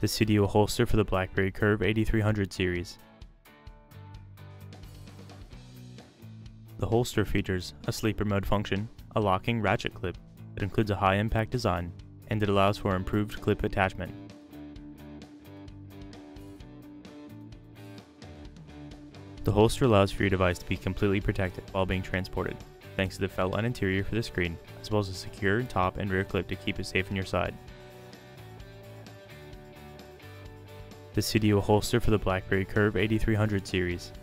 The Seidio holster for the BlackBerry Curve 8300 series. The holster features a sleeper mode function, a locking ratchet clip. It includes a high impact design, and it allows for improved clip attachment. The holster allows for your device to be completely protected while being transported, thanks to the felt-lined interior for the screen, as well as a secure top and rear clip to keep it safe on your side. The Seidio holster for the BlackBerry Curve 8300 series.